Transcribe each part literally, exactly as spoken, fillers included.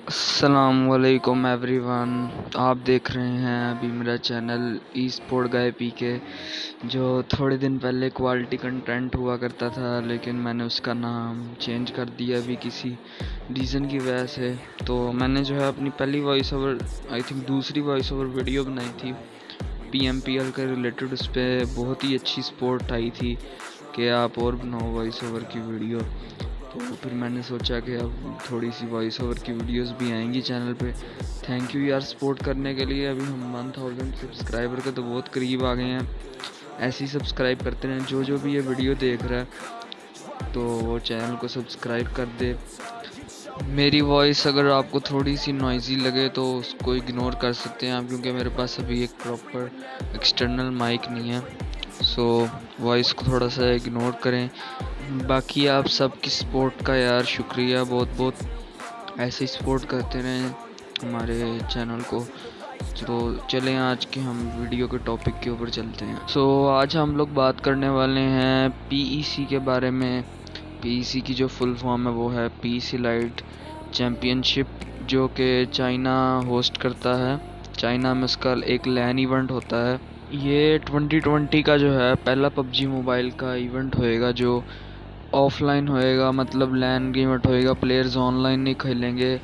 अस्सलामुअलैकुम एवरीवन। आप देख रहे हैं अभी मेरा channel E sport guy P K, जो थोड़े दिन पहले क्वालिटी कंटेंट हुआ करता था, लेकिन मैंने उसका नाम चेंज कर दिया अभी किसी रीज़न की वजह से। तो मैंने जो है अपनी पहली वॉइस ओवर, आई थिंक दूसरी वॉइस ओवर वीडियो बनाई थी पी एम पी एल के रिलेटेड। उस पर बहुत ही अच्छी सपोर्ट आई थी कि आप और बनाओ वॉइस ओवर की वीडियो। तो फिर मैंने सोचा कि अब थोड़ी सी वॉइस ओवर की वीडियोस भी आएंगी चैनल पे। थैंक यू यार सपोर्ट करने के लिए। अभी हम वन थाउजेंड सब्सक्राइबर के तो बहुत करीब आ गए हैं। ऐसे ही सब्सक्राइब करते रहें, जो जो भी ये वीडियो देख रहा है तो वो चैनल को सब्सक्राइब कर दे। मेरी वॉइस अगर आपको थोड़ी सी नॉइज़ी लगे तो उसको इग्नोर कर सकते हैं आप, क्योंकि मेरे पास अभी एक प्रॉपर एक्सटर्नल माइक नहीं है। सो वॉइस को थोड़ा सा इग्नोर करें। बाकी आप सबकी सपोर्ट का यार शुक्रिया बहुत बहुत। ऐसे ही सपोर्ट करते रहें हमारे चैनल को। तो चलें आज के हम वीडियो के टॉपिक के ऊपर चलते हैं। सो so, आज हम लोग बात करने वाले हैं पी ई सी के बारे में। पी ई सी की जो फुल फॉर्म है वो है पीईसी लाइट चैम्पियनशिप, जो कि चाइना होस्ट करता है। चाइना में उसका एक लैन इवेंट होता है। ये ट्वेंटी ट्वेंटी का जो है पहला पबजी मोबाइल का इवेंट होएगा, जो ऑफलाइन होएगा, मतलब लैन इवेंट होएगा। प्लेयर्स ऑनलाइन नहीं खेलेंगे।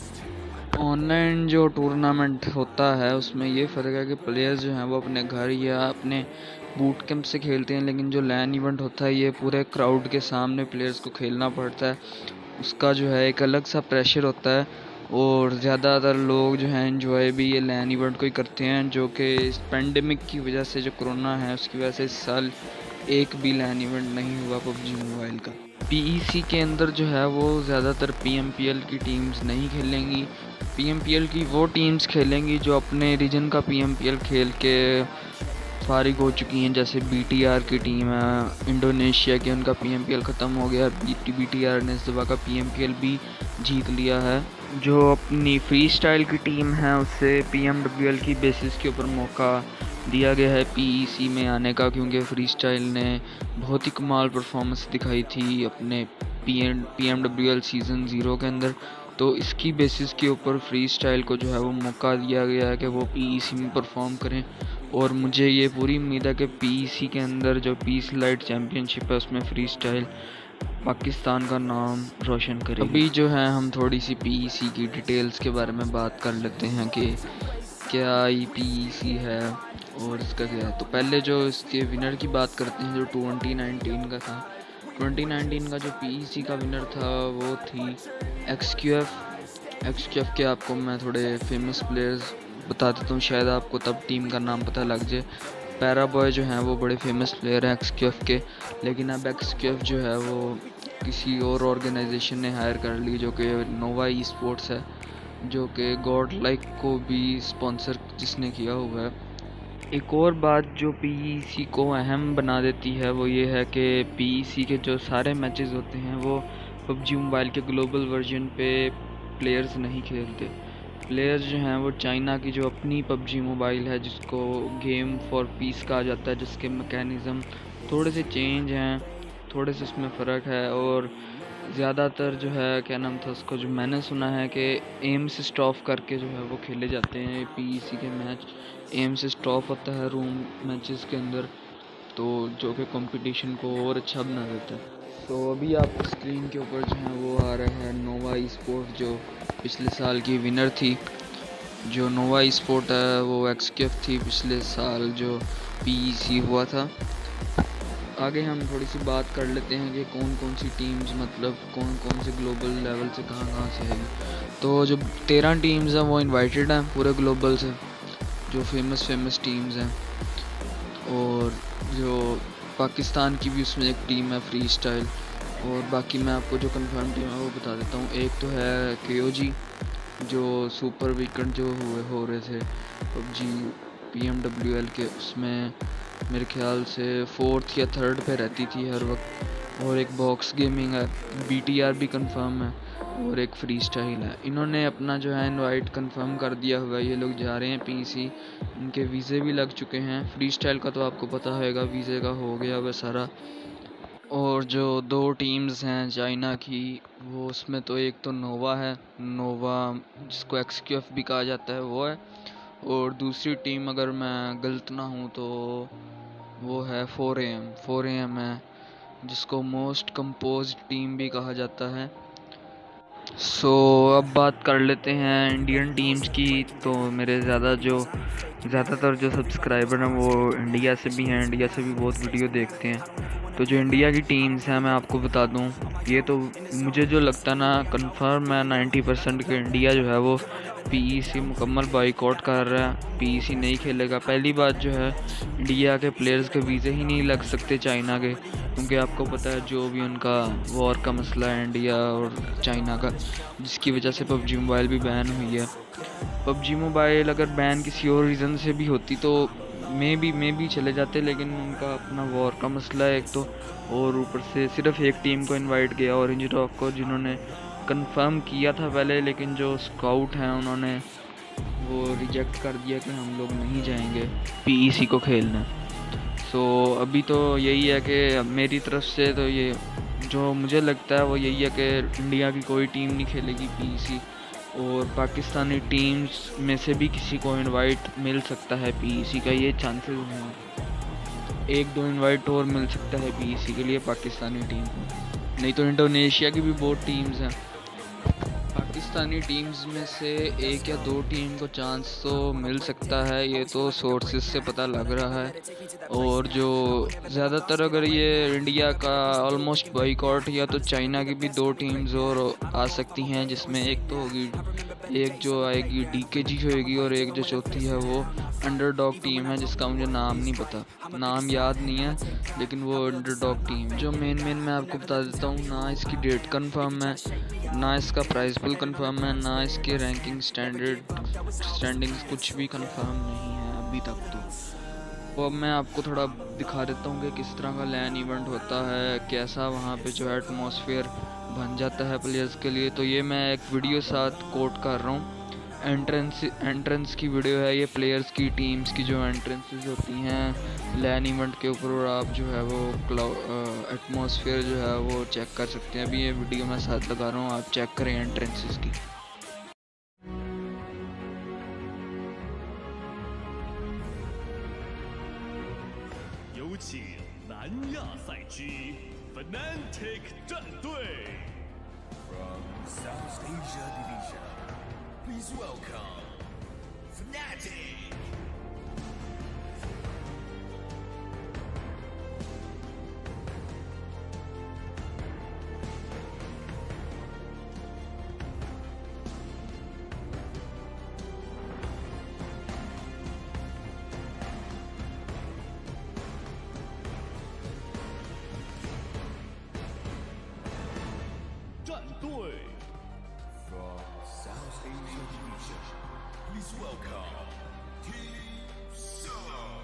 ऑनलाइन जो टूर्नामेंट होता है उसमें ये फ़र्क है कि प्लेयर्स जो हैं वो अपने घर या अपने बूट कैंप से खेलते हैं, लेकिन जो लैन इवेंट होता है ये पूरे क्राउड के सामने प्लेयर्स को खेलना पड़ता है। उसका जो है एक अलग सा प्रेशर होता है, और ज़्यादातर लोग जो हैं एंजॉय भी ये लैन इवेंट को ही करते हैं, जो कि इस पेंडेमिक की वजह से, जो कोरोना है उसकी वजह से इस साल एक भी लैन इवेंट नहीं हुआ पबजी मोबाइल का। पीईसी के अंदर जो है वो ज़्यादातर पीएमपीएल की टीम्स नहीं खेलेंगी। पीएमपीएल की वो टीम्स खेलेंगी जो अपने रीजन का पीएमपीएल खेल के फारिग हो चुकी हैं, जैसे बीटीआर की टीम है इंडोनेशिया की, उनका पीएमपीएल ख़त्म हो गया। बीटीआर ने इस दफ़ा का पीएमपीएल भी जीत लिया है। जो अपनी फ्री स्टाइल की टीम है उससे पीएमडब्ल्यूएल की बेसिस के ऊपर मौका दिया गया है पीईसी में आने का, क्योंकि फ्री स्टाइल ने बहुत ही कमाल परफॉर्मेंस दिखाई थी अपने P M P M W L season zero के अंदर। तो इसकी बेसिस के ऊपर फ्री स्टाइल को जो है वो मौका दिया गया है कि वो पीईसी में परफॉर्म करें। और मुझे ये पूरी उम्मीद है कि पीईसी के अंदर जो पीस लाइट चैम्पियनशिप है उसमें फ्री स्टाइल पाकिस्तान का नाम रोशन करे। अभी जो है हम थोड़ी सी पीईसी की डिटेल्स के बारे में बात कर लेते हैं कि क्या ये पीईसी है और इसका क्या है। तो पहले जो इसके विनर की बात करते हैं, जो ट्वेंटी नाइनटीन का था। ट्वेंटी नाइनटीन का जो पीईसी का विनर था वो थी एक्सक्यूएफ। एक्सक्यूएफ के आपको मैं थोड़े फेमस प्लेयर्स बता देता हूँ, शायद आपको तब टीम का नाम पता लग जाए। पैरा बॉय जो हैं वो बड़े फेमस प्लेयर हैं एक्सक्यूएफ के, लेकिन अब एक्सक्यूएफ जो है वो किसी और ऑर्गेनाइजेशन ने हायर कर ली, जो कि नोवा ई स्पोर्ट्स है, जो कि गॉड लाइक को भी स्पॉन्सर जिसने किया हुआ है। एक और बात जो पीईसी को अहम बना देती है वो ये है कि पीईसी के जो सारे मैचेस होते हैं वो पबजी मोबाइल के ग्लोबल वर्जन पे प्लेयर्स नहीं खेलते। प्लेयर्स जो हैं वो चाइना की जो अपनी पबजी मोबाइल है, जिसको गेम फॉर पीस कहा जाता है, जिसके मैकेनिज़्म थोड़े से चेंज हैं, थोड़े से उसमें फ़र्क है। और ज़्यादातर जो है क्या नाम था उसको, जो मैंने सुना है कि एम से स्टॉप करके जो है वो खेले जाते हैं पीईसी के मैच। एम से स्टॉप होता है रूम मैचेस के अंदर, तो जो कि कंपटीशन को और अच्छा बना देता है। तो अभी आपको स्क्रीन के ऊपर जो है वो आ रहा है नोवा ई स्पोर्ट, जो पिछले साल की विनर थी। जो नोवा ई स्पोर्ट है वो एक्सकेफ थी पिछले साल जो पीईसी हुआ था। आगे हम थोड़ी सी बात कर लेते हैं कि कौन कौन सी टीम्स, मतलब कौन कौन से ग्लोबल लेवल से कहाँ कहाँ से आएगी। तो जो तेरह टीम्स हैं वो इनवाइटेड हैं पूरे ग्लोबल से, जो फेमस फेमस टीम्स हैं। और जो पाकिस्तान की भी उसमें एक टीम है फ्री स्टाइल। और बाकी मैं आपको जो कंफर्म टीम है वो बता देता हूँ। एक तो है केओजी, जो सुपर वीकेंड जो हुए हो रहे थे पबजी पीएमडब्ल्यूएल के, उसमें मेरे ख्याल से फोर्थ या थर्ड पे रहती थी हर वक्त। और एक बॉक्स गेमिंग है, बीटीआर भी कंफर्म है, और एक फ्री स्टाइल है। इन्होंने अपना जो है इनवाइट कंफर्म कर दिया हुआ है, ये लोग जा रहे हैं पीसी। इनके वीज़े भी लग चुके हैं। फ्री स्टाइल का तो आपको पता होगा वीज़े का हो गया वह सारा। और जो दो टीम्स हैं चाइना की, वो उसमें तो एक तो नोवा है, नोवा जिसको एक्स क्यू एफ भी कहा जाता है वो है, और दूसरी टीम अगर मैं गलत ना हूँ तो वो है four A M four A M है, जिसको मोस्ट कंपोज्ड टीम भी कहा जाता है। सो so, अब बात कर लेते हैं इंडियन टीम्स की। तो मेरे ज़्यादा जो ज़्यादातर जो सब्सक्राइबर हैं वो इंडिया से भी हैं, इंडिया से भी बहुत वीडियो देखते हैं। तो जो इंडिया की टीम्स हैं मैं आपको बता दूं, ये तो मुझे जो लगता है ना कंफर्म है नाइन्टी परसेंट कि इंडिया जो है वो पीईसी मुकम्मल बॉयकॉट कर रहा है, पीईसी नहीं खेलेगा। पहली बात जो है, इंडिया के प्लेयर्स के वीज़े ही नहीं लग सकते चाइना के, क्योंकि आपको पता है जो भी उनका वॉर का मसला है इंडिया और चाइना का, जिसकी वजह से पबजी मोबाइल भी बैन हुई है। पबजी मोबाइल अगर बैन किसी और रीज़न से भी होती तो मे भी मे भी चले जाते, लेकिन उनका अपना वॉर का मसला है एक तो, और ऊपर से सिर्फ एक टीम को इनवाइट किया ऑरेंज रॉक को, जिन्होंने कंफर्म किया था पहले, लेकिन जो स्काउट हैं उन्होंने वो रिजेक्ट कर दिया कि हम लोग नहीं जाएंगे पीईसी को खेलने। सो so, अभी तो यही है कि मेरी तरफ से तो ये जो मुझे लगता है वो यही है कि इंडिया की कोई टीम नहीं खेलेगी पीईसी, और पाकिस्तानी टीम्स में से भी किसी को इनवाइट मिल सकता है पीईसी का, ये चांसेस हैं। एक दो इनवाइट और मिल सकता है पीईसी के लिए पाकिस्तानी टीम को, नहीं तो इंडोनेशिया की भी बहुत टीम्स हैं। पाकिस्तानी टीम्स में से एक या दो टीम को चांस तो मिल सकता है, ये तो सोर्सेज से पता लग रहा है। और जो ज़्यादातर अगर ये इंडिया का ऑलमोस्ट बॉयकॉट या तो चाइना की भी दो टीम्स और आ सकती हैं, जिसमें एक तो होगी, एक जो आएगी डीकेजी होएगी, और एक जो चौथी है वो अंडरडॉग टीम है, जिसका मुझे नाम नहीं पता, नाम याद नहीं है, लेकिन वो अंडरडॉग टीम जो मेन मेन मैं आपको बता देता हूँ। ना इसकी डेट कंफर्म है, ना इसका प्राइस पुल कंफर्म है, ना इसके रैंकिंग स्टैंडर्ड स्टैंडिंग्स कुछ भी कंफर्म नहीं है अभी तक तो। तो अब मैं आपको थोड़ा दिखा देता हूँ कि किस तरह का लैन इवेंट होता है, कैसा वहाँ पे जो है एटमॉस्फेयर बन जाता है प्लेयर्स के लिए। तो ये मैं एक वीडियो साथ कोट कर रहा हूँ, एंट्रेंस एंट्रेंस की वीडियो है ये, प्लेयर्स की टीम्स की जो एंट्रेंसेस होती हैं लैन इवेंट के ऊपर, और आप जो है वो एटमॉस्फेयर जो है वो चेक कर सकते हैं। अभी ये वीडियो मैं साथ लगा रहा हूँ, आप चेक करें एंट्रेंसेस की। 有请南亚赛区 Fnatic 战队。From South Asia Division, please welcome Fnatic. 战队 From South Asia Division, please welcome Team Solo.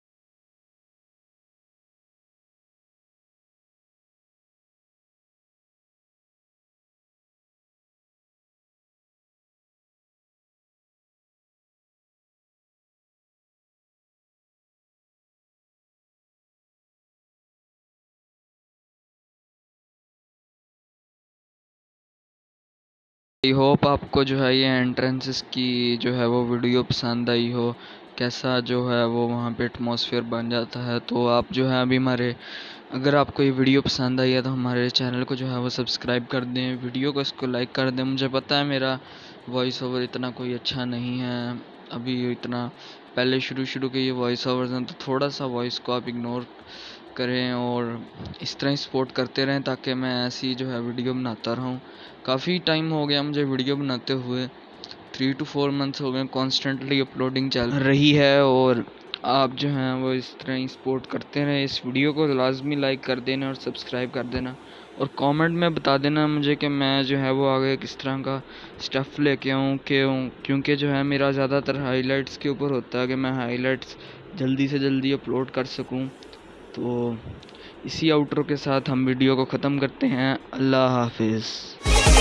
I hope आपको जो है ये एंट्रेंसेस की जो है वो वीडियो पसंद आई हो, कैसा जो है वो वहाँ पे एटमॉस्फेयर बन जाता है। तो आप जो है अभी हमारे, अगर आपको ये वीडियो पसंद आई है तो हमारे चैनल को जो है वो सब्सक्राइब कर दें, वीडियो को इसको लाइक कर दें। मुझे पता है मेरा वॉइस ओवर इतना कोई अच्छा नहीं है अभी, इतना पहले शुरू शुरू के ये वॉइस ओवर्स हैं, तो थोड़ा सा वॉइस को आप इग्नोर करें और इस तरह ही सपोर्ट करते रहें, ताकि मैं ऐसी जो है वीडियो बनाता रहूं। काफ़ी टाइम हो गया मुझे वीडियो बनाते हुए, थ्री टू फोर मंथ्स हो गए कॉन्स्टेंटली अपलोडिंग चल रही है, और आप जो हैं वो इस तरह ही सपोर्ट करते रहें। इस वीडियो को लाजमी लाइक कर देना और सब्सक्राइब कर देना, और कमेंट में बता देना मुझे कि मैं जो है वो आगे किस तरह का स्टफ़ लेके आऊँ, क्यों क्योंकि जो है मेरा ज़्यादातर हाइलाइट्स के ऊपर होता है कि मैं हाइलाइट्स जल्दी से जल्दी अपलोड कर सकूँ। तो इसी आउटरो के साथ हम वीडियो को ख़त्म करते हैं। अल्लाह हाफिज़।